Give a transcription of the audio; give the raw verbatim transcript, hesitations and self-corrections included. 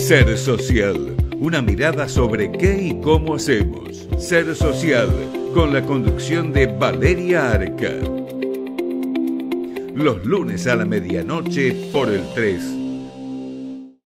Ser Social, una mirada sobre qué y cómo hacemos. Ser Social, con la conducción de Valeria Arca. Los lunes a la medianoche por el tres.